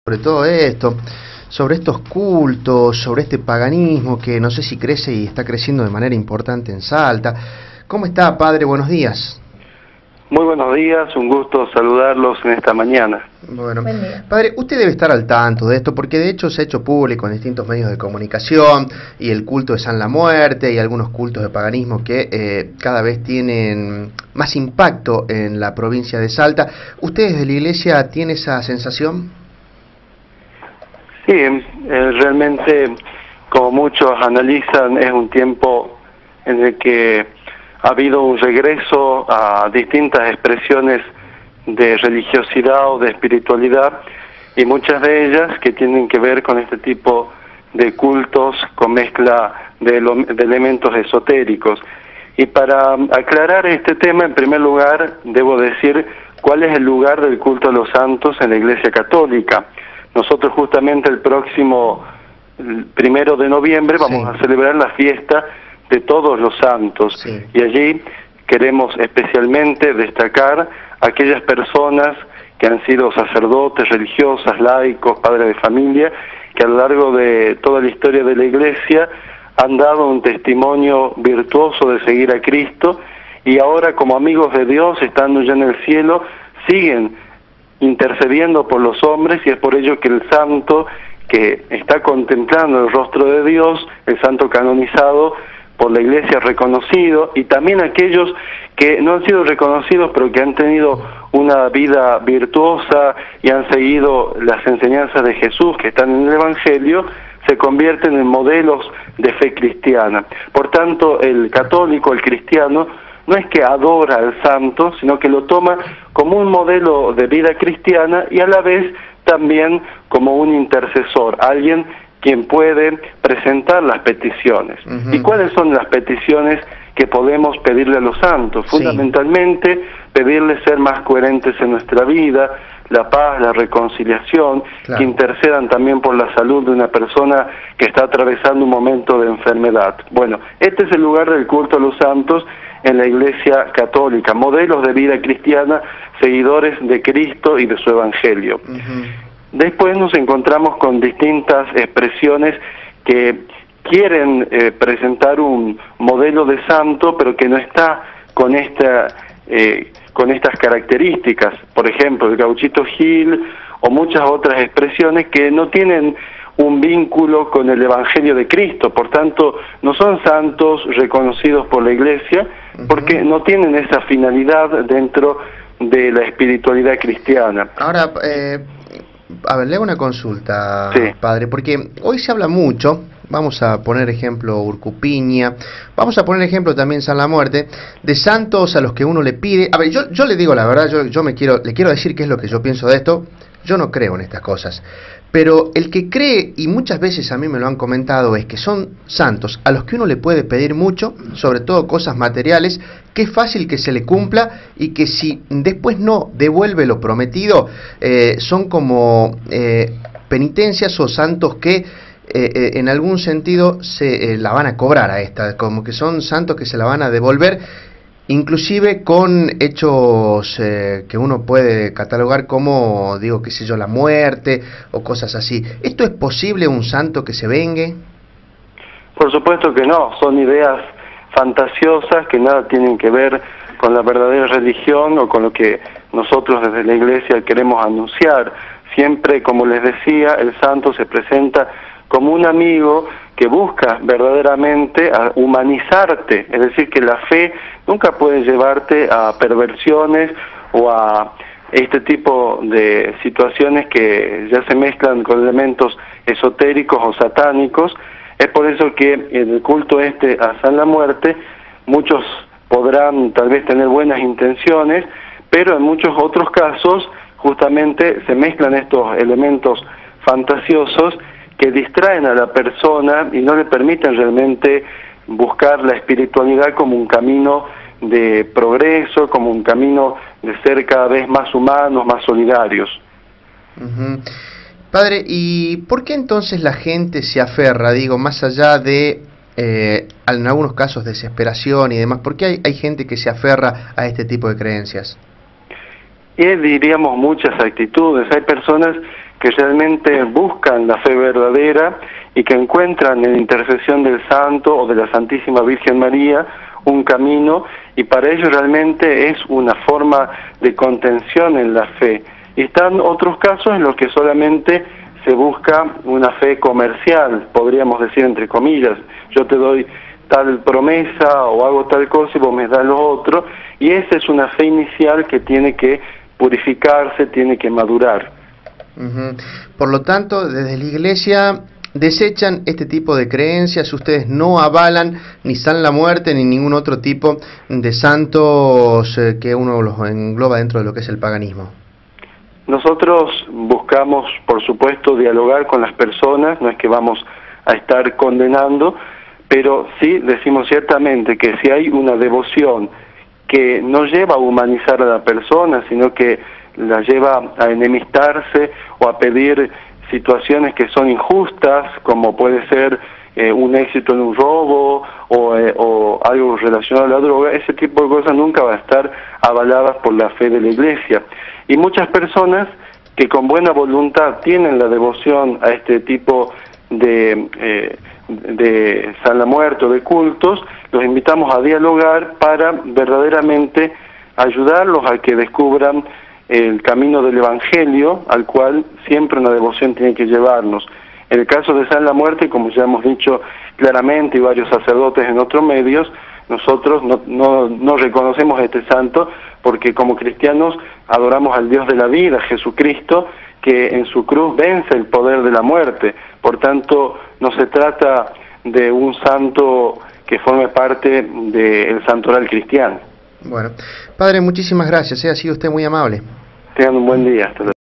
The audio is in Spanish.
sobre todo esto, sobre estos cultos, sobre este paganismo que no sé si crece y está creciendo de manera importante en Salta. ¿Cómo está, padre? Buenos días. Muy buenos días, un gusto saludarlos en esta mañana. Bueno, padre, usted debe estar al tanto de esto porque de hecho se ha hecho público en distintos medios de comunicación y el culto de San la Muerte y algunos cultos de paganismo que cada vez tienen más impacto en la provincia de Salta. ¿Ustedes de la iglesia tienen esa sensación? Sí, realmente, como muchos analizan, es un tiempo en el que ha habido un regreso a distintas expresiones de religiosidad o de espiritualidad, y muchas de ellas que tienen que ver con este tipo de cultos con mezcla de elementos esotéricos. Y para aclarar este tema, en primer lugar, debo decir cuál es el lugar del culto a los santos en la Iglesia Católica. Nosotros justamente el próximo 1 de noviembre vamos a celebrar la fiesta de todos los santos, y allí queremos especialmente destacar a aquellas personas que han sido sacerdotes, religiosas, laicos, padres de familia, que a lo largo de toda la historia de la Iglesia han dado un testimonio virtuoso de seguir a Cristo, y ahora como amigos de Dios, estando ya en el cielo, siguen intercediendo por los hombres, y es por ello que el santo que está contemplando el rostro de Dios, el santo canonizado por la Iglesia reconocido, y también aquellos que no han sido reconocidos pero que han tenido una vida virtuosa y han seguido las enseñanzas de Jesús que están en el Evangelio, se convierten en modelos de fe cristiana. Por tanto, el católico, el cristiano, no es que adora al santo, sino que lo toma como un modelo de vida cristiana y a la vez también como un intercesor, alguien quien puede presentar las peticiones. ¿Y cuáles son las peticiones que podemos pedirle a los santos? Fundamentalmente, pedirles ser más coherentes en nuestra vida, la paz, la reconciliación, que intercedan también por la salud de una persona que está atravesando un momento de enfermedad. Bueno, este es el lugar del culto a los santos en la Iglesia Católica, modelos de vida cristiana, seguidores de Cristo y de su Evangelio. Después nos encontramos con distintas expresiones que quieren presentar un modelo de santo, pero que no está con estas características. Por ejemplo, el Gauchito Gil o muchas otras expresiones que no tienen un vínculo con el Evangelio de Cristo, por tanto no son santos reconocidos por la Iglesia, porque no tienen esa finalidad dentro de la espiritualidad cristiana. Ahora, a ver, le hago una consulta, padre, porque hoy se habla mucho, vamos a poner ejemplo Urcupiña, vamos a poner ejemplo también San la Muerte, de santos a los que uno le pide. A ver, yo le digo la verdad, le quiero decir qué es lo que yo pienso de esto. Yo no creo en estas cosas, pero el que cree, y muchas veces a mí me lo han comentado, es que son santos a los que uno le puede pedir mucho, sobre todo cosas materiales, que es fácil que se le cumpla, y que si después no devuelve lo prometido, son como penitencias o santos que en algún sentido se la van a cobrar a esta, como que son santos que se la van a devolver, inclusive con hechos que uno puede catalogar como, digo, qué sé yo, la muerte o cosas así. ¿Esto es posible, un santo que se vengue? Por supuesto que no, son ideas fantasiosas que nada tienen que ver con la verdadera religión o con lo que nosotros desde la Iglesia queremos anunciar. Siempre, como les decía, el santo se presenta como un amigo que busca verdaderamente a humanizarte, es decir, que la fe nunca puede llevarte a perversiones o a este tipo de situaciones que ya se mezclan con elementos esotéricos o satánicos. Es por eso que en el culto a San la Muerte muchos podrán tal vez tener buenas intenciones, pero en muchos otros casos justamente se mezclan estos elementos fantasiosos que distraen a la persona y no le permiten realmente buscar la espiritualidad como un camino de progreso, como un camino de ser cada vez más humanos, más solidarios. Padre, ¿y por qué entonces la gente se aferra, digo, más allá de, en algunos casos, desesperación y demás? ¿Por qué hay gente que se aferra a este tipo de creencias? Y diríamos muchas actitudes. Hay personas que realmente buscan la fe verdadera y que encuentran en la intercesión del santo o de la Santísima Virgen María un camino, y para ellos realmente es una forma de contención en la fe. Y están otros casos en los que solamente se busca una fe comercial, podríamos decir entre comillas, yo te doy tal promesa o hago tal cosa y vos me das lo otro, y esa es una fe inicial que tiene que purificarse, tiene que madurar. Por lo tanto, desde la Iglesia desechan este tipo de creencias, ustedes no avalan ni San la Muerte ni ningún otro tipo de santos que uno los engloba dentro de lo que es el paganismo. Nosotros buscamos, por supuesto, dialogar con las personas, no es que vamos a estar condenando, pero sí decimos ciertamente que si hay una devoción que no lleva a humanizar a la persona, sino que la lleva a enemistarse o a pedir situaciones que son injustas, como puede ser un éxito en un robo o algo relacionado a la droga, ese tipo de cosas nunca va a estar avaladas por la fe de la Iglesia. Y muchas personas que con buena voluntad tienen la devoción a este tipo de San la Muerte o de cultos, los invitamos a dialogar para verdaderamente ayudarlos a que descubran el camino del Evangelio, al cual siempre una devoción tiene que llevarnos. En el caso de San la Muerte, como ya hemos dicho claramente y varios sacerdotes en otros medios, nosotros no reconocemos a este santo porque como cristianos adoramos al Dios de la vida, Jesucristo, que en su cruz vence el poder de la muerte. Por tanto, no se trata de un santo que forme parte del santoral cristiano. Bueno, Padre, muchísimas gracias, ha sido usted muy amable. Tengan un buen día. Hasta luego.